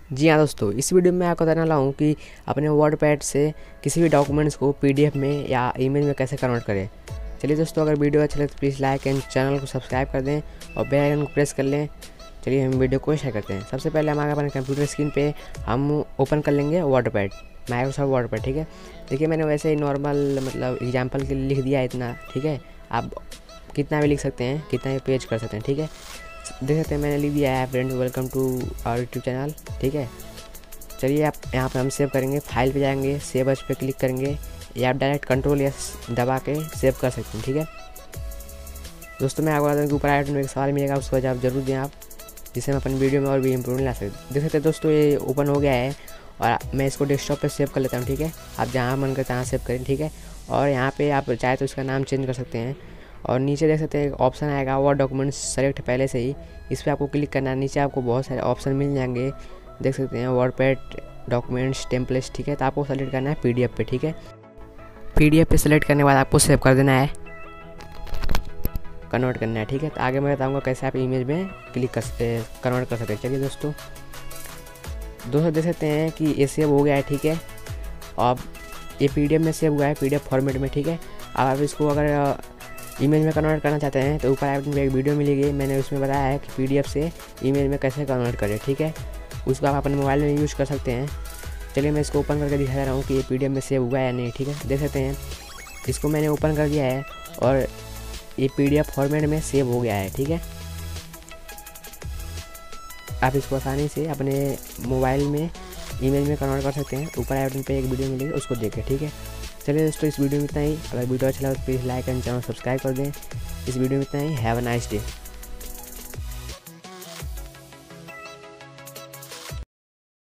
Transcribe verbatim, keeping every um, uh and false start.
जी हाँ दोस्तों, इस वीडियो में मैं आपको बताने वाला हूँ कि अपने वर्डपैड से किसी भी डॉक्यूमेंट्स को पीडीएफ में या इमेज में कैसे कन्वर्ट करें। चलिए दोस्तों, अगर वीडियो अच्छा लगे तो प्लीज़ लाइक एंड चैनल को सब्सक्राइब कर दें और बेल आइकन को प्रेस कर लें। चलिए हम वीडियो को शेयर करते हैं। सबसे पहले हम आगे अपने कंप्यूटर स्क्रीन पे हम ओपन कर लेंगे वर्डपैड, माइक्रोसॉफ्ट वर्डपैड। ठीक है, देखिए मैंने वैसे ही नॉर्मल मतलब एग्जाम्पल के लिए लिख दिया है इतना। ठीक है, आप कितना भी लिख सकते हैं, कितना भी पेज कर सकते हैं। ठीक है, देख सकते हैं मैंने लिख दिया है friend welcome to our YouTube channel. ठीक है, चलिए आप यहाँ पर हम सेव करेंगे, फाइल पे जाएंगे, सेव एज पे क्लिक करेंगे या आप डायरेक्ट कंट्रोल एस दबा के सेव कर सकते हैं। ठीक है दोस्तों, मैं आपको बता दूँ कि ऊपर आइटम में एक सवाल मिलेगा, उसका जवाब जरूर दें आप, जिससे हम अपनी वीडियो में और भी इम्प्रूवमेंट ला सकते। देख सकते हैं दोस्तों, ये ओपन हो गया है और मैं इसको डेस्कटॉप पे सेव कर लेता हूँ। ठीक है, आप जहाँ मन करते हैं सेव करें। ठीक है, और यहाँ पे आप चाहे तो इसका नाम चेंज कर सकते हैं। और नीचे देख सकते हैं ऑप्शन आएगा वर्ड डॉक्यूमेंट्स सेलेक्ट पहले से ही, इस पर आपको क्लिक करना है। नीचे आपको बहुत सारे ऑप्शन मिल जाएंगे, देख सकते हैं वर्डपैड डॉक्यूमेंट्स टेम्पलेट्स। ठीक है, तो आपको सेलेक्ट करना है पीडीएफ पे। ठीक है, पीडीएफ पे सेलेक्ट करने के बाद आपको सेव कर देना है, कन्वर्ट करना है। ठीक है, तो आगे मैं बताऊंगा कैसे आप इमेज में क्लिक कर कन्वर्ट कर सकते हैं। चलिए दोस्तों दोस्तों देख सकते हैं कि ये सेव हो गया है। ठीक है, अब ये पीडीएफ में सेव हुआ है, पीडीएफ फॉर्मेट में। ठीक है, अब आप इसको अगर इमेज में कन्वर्ट करना चाहते हैं तो ऊपर आपको एक वीडियो मिलेगी, मैंने उसमें बताया है कि पीडीएफ से इमेज में कैसे कन्वर्ट करें। ठीक है, उसको आप अपने मोबाइल में यूज़ कर सकते हैं। चलिए मैं इसको ओपन करके दिखा रहा हूँ कि ये पीडीएफ में सेव हुआ है या नहीं। ठीक है, देख सकते हैं इसको मैंने ओपन कर दिया है और ये पीडीएफ फॉर्मेट में सेव हो गया है। ठीक है, आप इसको आसानी से अपने मोबाइल में इमेज में कन्वर्ट कर सकते हैं। ऊपर आइटम पे एक वीडियो मिलेगी, उसको देखें। ठीक है, चलिए दोस्तों इस वीडियो में इतना ही। अगर वीडियो अच्छा लगा तो please like and channel subscribe कर दें। इस वीडियो में इतना ही। Have a nice day.